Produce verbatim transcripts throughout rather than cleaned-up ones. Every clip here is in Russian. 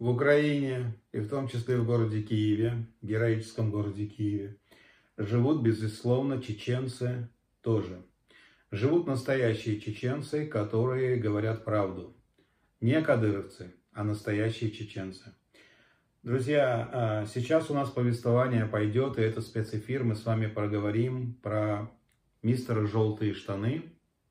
В Украине, и в том числе в городе Киеве, героическом городе Киеве, живут, безусловно, чеченцы тоже. Живут настоящие чеченцы, которые говорят правду. Не кадыровцы, а настоящие чеченцы. Друзья, сейчас у нас повествование пойдет, и это спецэфир. Мы с вами проговорим про мистера «Желтые штаны».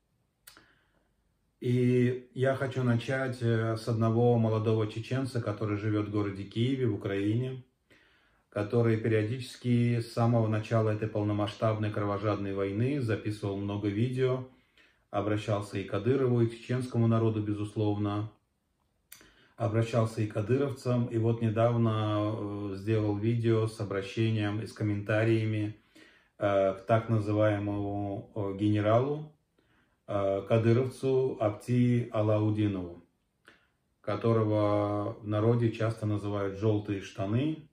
И я хочу начать с одного молодого чеченца, который живет в городе Киеве, в Украине, который периодически с самого начала этой полномасштабной кровожадной войны записывал много видео, обращался и к Кадырову, и к чеченскому народу, безусловно, обращался и к кадыровцам. И вот недавно сделал видео с обращением и с комментариями к так называемому генералу, кадыровцу Апти Алаудинову, которого в народе часто называют «желтые штаны».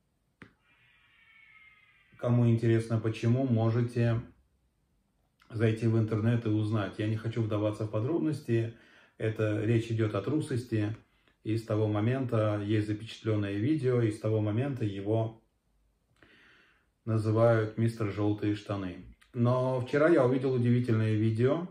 Кому интересно почему, можете зайти в интернет и узнать. Я не хочу вдаваться в подробности, это речь идет о трусости. И с того момента есть запечатленное видео, и с того момента его называют мистер «Желтые штаны». Но вчера я увидел удивительное видео,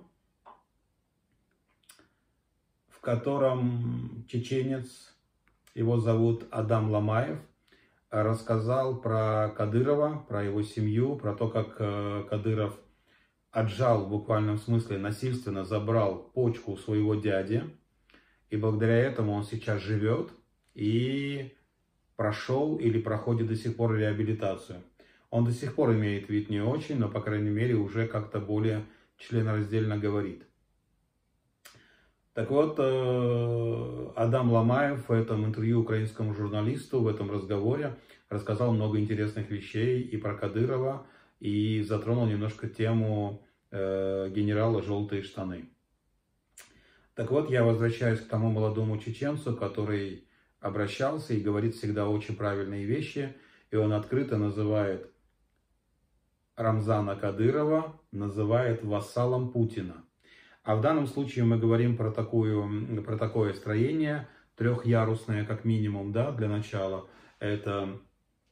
в котором чеченец, его зовут Адам Ламаев, рассказал про Кадырова, про его семью, про то, как Кадыров отжал, в буквальном смысле насильственно забрал почку у своего дяди. И благодаря этому он сейчас живет и прошел или проходит до сих пор реабилитацию. Он до сих пор имеет вид не очень, но, по крайней мере, уже как-то более членораздельно говорит. Так вот, Адам Ламаев в этом интервью украинскому журналисту, в этом разговоре, рассказал много интересных вещей и про Кадырова, и затронул немножко тему генерала «Желтые штаны». Так вот, я возвращаюсь к тому молодому чеченцу, который обращался и говорит всегда очень правильные вещи. И он открыто называет Рамзана Кадырова, называет вассалом Путина. А в данном случае мы говорим про, такую, про такое строение, трехярусное как минимум, да, для начала. Это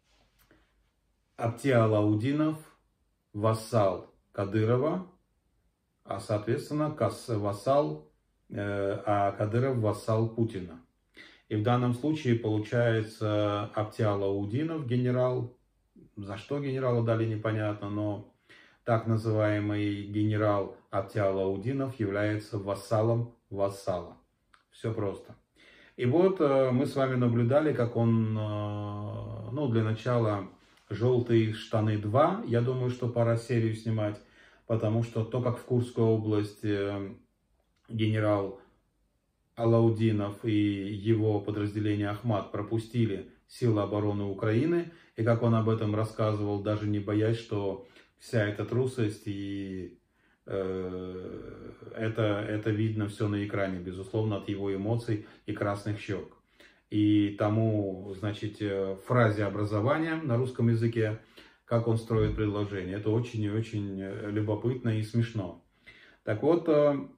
Апти Алаудинов, вассал Кадырова, а соответственно вассал а Кадыров вассал Путина. И в данном случае получается Апти Алаудинов, генерал, за что генерала дали непонятно, но так называемый генерал Апти Алаудинов является вассалом вассала. Все просто. И вот мы с вами наблюдали, как он, ну для начала «Желтые штаны два», я думаю, что пора серию снимать, потому что то, как в Курской области генерал Алаудинов и его подразделение Ахмат пропустили силы обороны Украины, и как он об этом рассказывал, даже не боясь, что вся эта трусость и э, это, это видно все на экране, безусловно, от его эмоций и красных щек. И тому, значит, фразе образования на русском языке, как он строит предложение, это очень и очень любопытно и смешно. Так вот,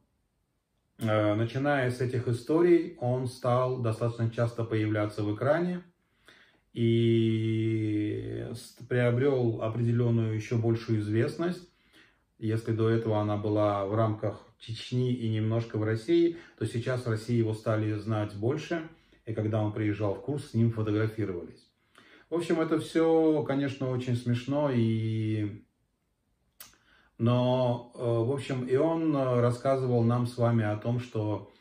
начиная с этих историй, он стал достаточно часто появляться в экране и приобрел определенную еще большую известность. Если до этого она была в рамках Чечни и немножко в России, то сейчас в России его стали знать больше. И когда он приезжал в Курск, с ним фотографировались. В общем, это все, конечно, очень смешно и... Но, в общем, и он рассказывал нам с вами о том, что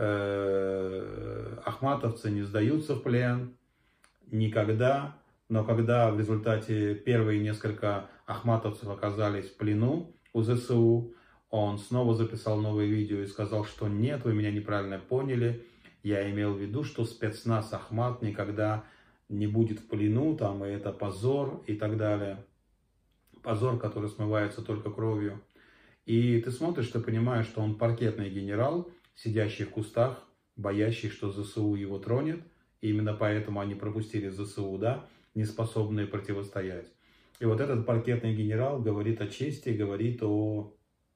э, ахматовцы не сдаются в плен никогда, но когда в результате первые несколько ахматовцев оказались в плену у ЗСУ, он снова записал новое видео и сказал, что нет, вы меня неправильно поняли, я имел в виду, что спецназ Ахмат никогда не будет в плену, там, и это позор и так далее. Позор, который смывается только кровью. И ты смотришь, ты понимаешь, что он паркетный генерал, сидящий в кустах, боящий, что ЗСУ его тронет. И именно поэтому они пропустили ЗСУ, да, не способные противостоять. И вот этот паркетный генерал говорит о чести, говорит о,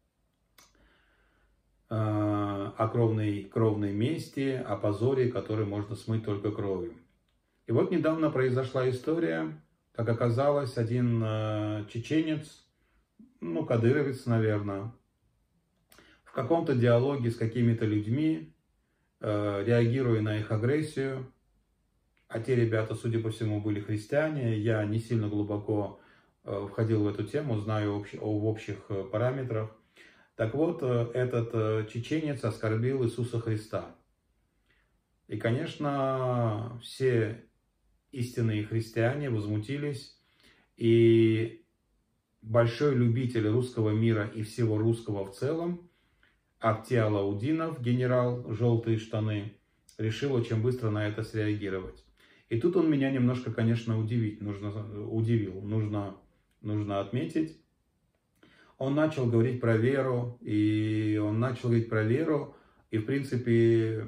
э, о кровной, кровной мести, о позоре, который можно смыть только кровью. И вот недавно произошла история, как оказалось, один э, чеченец, ну, кадыровец, наверное, в каком-то диалоге с какими-то людьми, э, реагируя на их агрессию, а те ребята, судя по всему, были христиане, я не сильно глубоко э, входил в эту тему, знаю общ, в общих э, параметрах. Так вот, э, этот э, чеченец оскорбил Иисуса Христа. И, конечно, все истинные христиане возмутились, и большой любитель русского мира и всего русского в целом, Апти Алаудинов, генерал «Желтые штаны», решил очень быстро на это среагировать. И тут он меня немножко, конечно, удивить, нужно, удивил, нужно, нужно отметить. Он начал говорить про веру, и он начал говорить про веру, и, в принципе,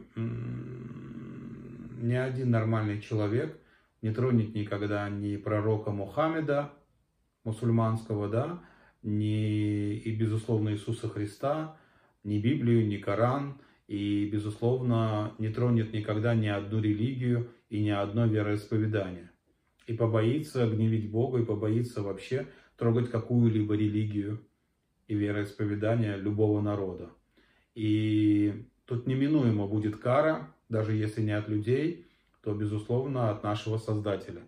ни один нормальный человек не тронет никогда ни пророка Мухаммеда, мусульманского, да, ни, и, безусловно, Иисуса Христа, ни Библию, ни Коран, и, безусловно, не тронет никогда ни одну религию и ни одно вероисповедание. И побоится гневить Бога, и побоится вообще трогать какую-либо религию и вероисповедание любого народа. И тут неминуемо будет кара, даже если не от людей, то, безусловно, от нашего Создателя.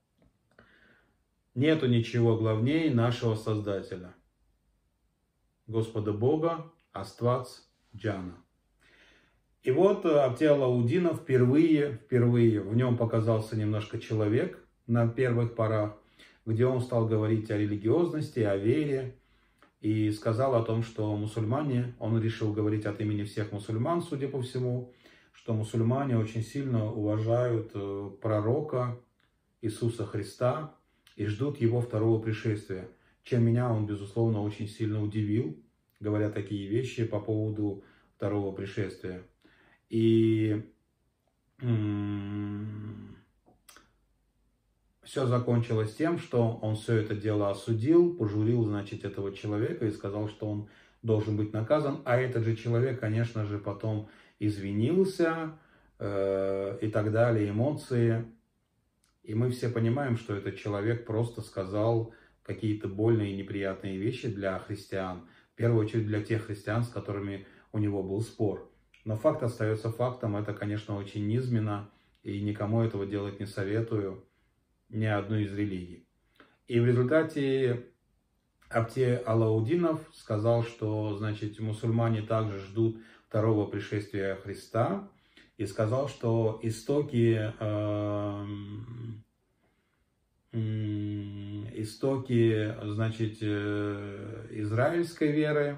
Нету ничего главнее нашего Создателя, Господа Бога, Аствац Джана. И вот Апти Алаудинов впервые, впервые в нем показался немножко человек на первых порах, где он стал говорить о религиозности, о вере, и сказал о том, что мусульмане, он решил говорить от имени всех мусульман, судя по всему, что мусульмане очень сильно уважают пророка Иисуса Христа и ждут его второго пришествия, чем меня он, безусловно, очень сильно удивил, говоря такие вещи по поводу второго пришествия. И все закончилось тем, что он все это дело осудил, пожурил, значит, этого человека и сказал, что он должен быть наказан. А этот же человек, конечно же, потом извинился э, и так далее, эмоции. И мы все понимаем, что этот человек просто сказал какие-то больные и неприятные вещи для христиан. В первую очередь для тех христиан, с которыми у него был спор. Но факт остается фактом. Это, конечно, очень низменно. И никому этого делать не советую. Ни одну из религий. И в результате Апти Алаудинов сказал, что, значит, мусульмане также ждут второго пришествия Христа. И сказал, что истоки, э, э, истоки, значит, э, израильской веры,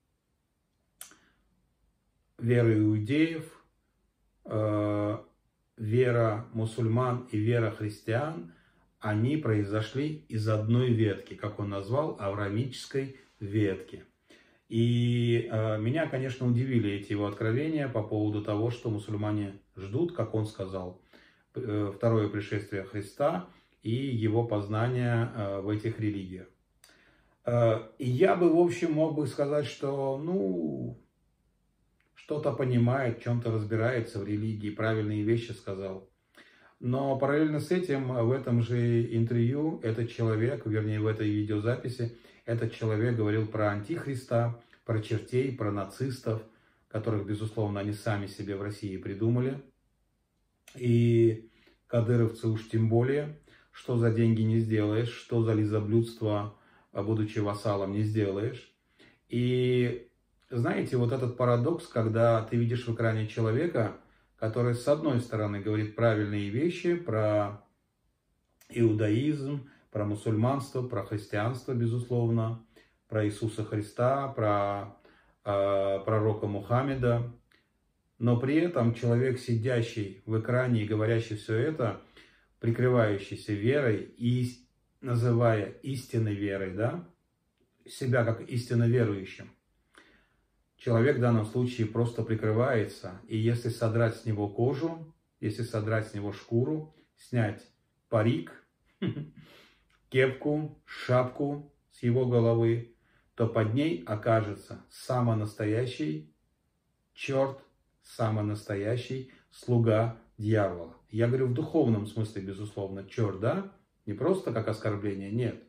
веры иудеев, э, вера мусульман и вера христиан, они произошли из одной ветки, как он назвал, авраамической ветки. И э, меня, конечно, удивили эти его откровения по поводу того, что мусульмане ждут, как он сказал, э, второе пришествие Христа и его познания э, в этих религиях. Э, и я бы, в общем, мог бы сказать, что, ну, что-то понимает, в чем-то разбирается в религии, правильные вещи сказал. Но параллельно с этим, в этом же интервью, этот человек, вернее, в этой видеозаписи, этот человек говорил про антихриста, про чертей, про нацистов, которых, безусловно, они сами себе в России придумали. И кадыровцы уж тем более, что за деньги не сделаешь, что за лизоблюдство, будучи вассалом, не сделаешь. И знаете, вот этот парадокс, когда ты видишь в экране человека, который с одной стороны говорит правильные вещи про иудаизм, про мусульманство, про христианство, безусловно, про Иисуса Христа, про э, пророка Мухаммеда, но при этом человек, сидящий в экране и говорящий все это, прикрывающийся верой и называя истинной верой, да, себя как истинно верующим, человек в данном случае просто прикрывается, и если содрать с него кожу, если содрать с него шкуру, снять парик, кепку, шапку с его головы, то под ней окажется самый настоящий черт, самый настоящий слуга дьявола. Я говорю в духовном смысле, безусловно, черт, да? Не просто как оскорбление, нет.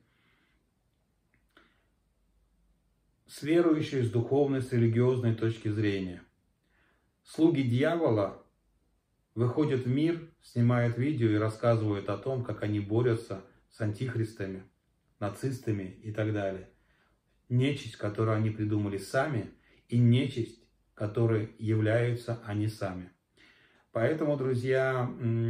С верующей, с духовной, с религиозной точки зрения. Слуги дьявола выходят в мир, снимают видео и рассказывают о том, как они борются с антихристами, нацистами и так далее. Нечисть, которую они придумали сами, и нечисть, которой являются они сами. Поэтому, друзья,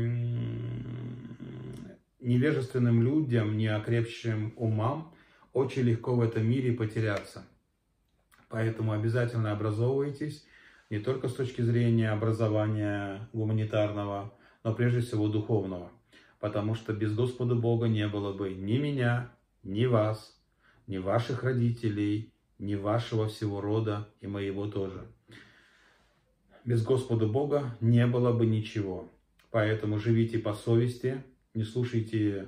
невежественным людям, неокрепшим умам очень легко в этом мире потеряться. Поэтому обязательно образовывайтесь, не только с точки зрения образования гуманитарного, но прежде всего духовного. Потому что без Господа Бога не было бы ни меня, ни вас, ни ваших родителей, ни вашего всего рода и моего тоже. Без Господа Бога не было бы ничего. Поэтому живите по совести, не слушайте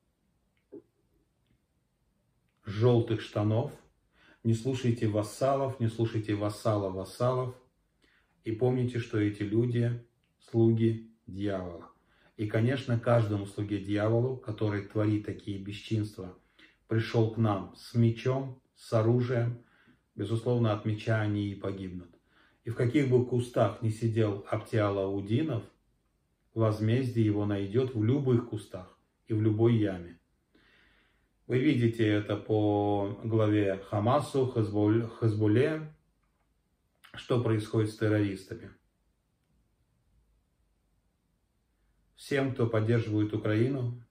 желтых штанов, не слушайте вассалов, не слушайте вассала вассалов. И помните, что эти люди слуги дьявола. И, конечно, каждому слуге дьяволу, который творит такие бесчинства, пришел к нам с мечом, с оружием, безусловно, от меча они и погибнут. И в каких бы кустах ни сидел Аптиал-Аудинов, возмездие его найдет в любых кустах и в любой яме. Вы видите это по главе Хамасу, Хезболле, что происходит с террористами. Всем, кто поддерживает Украину,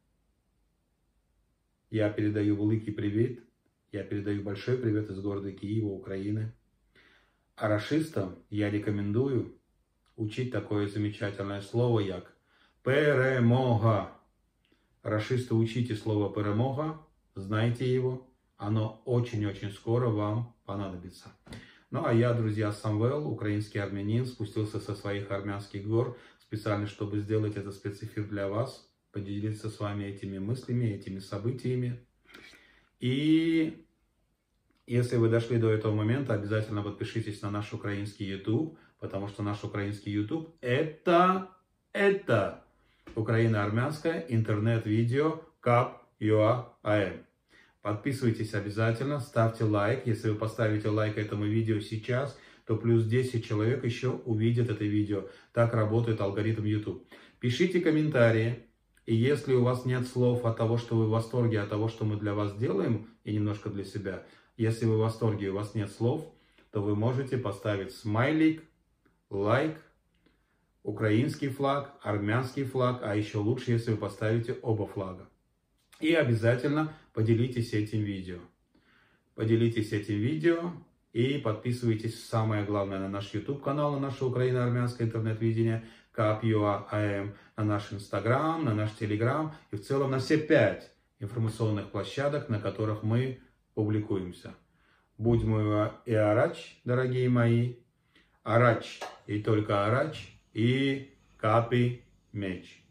я передаю великий привет. Я передаю большой привет из города Киева, Украины. А рашистам я рекомендую учить такое замечательное слово, як «перемога». Рашисты, учите слово «перемога», знайте его, оно очень-очень скоро вам понадобится. Ну а я, друзья, Самвел, украинский армянин, спустился со своих армянских гор специально, чтобы сделать этот спецэфир для вас, поделиться с вами этими мыслями, этими событиями. И если вы дошли до этого момента, обязательно подпишитесь на наш украинский YouTube, потому что наш украинский YouTube это, это украино-армянское интернет-видео кап ю а а эм. Подписывайтесь обязательно, ставьте лайк. Если вы поставите лайк этому видео сейчас, то плюс десять человек еще увидят это видео. Так работает алгоритм YouTube. Пишите комментарии. И если у вас нет слов от того, что вы в восторге от того, что мы для вас делаем, и немножко для себя, если вы в восторге и у вас нет слов, то вы можете поставить смайлик, лайк, украинский флаг, армянский флаг, а еще лучше, если вы поставите оба флага. И обязательно поделитесь этим видео. Поделитесь этим видео и подписывайтесь, самое главное, на наш YouTube канал, на наше украино-армянское интернет-видение кап ю а а эм, на наш Инстаграм, на наш Телеграм и в целом на все пять информационных площадок, на которых мы публикуемся. Будьмо и Арач, дорогие мои, Арач и только Арач, и Капи Меч.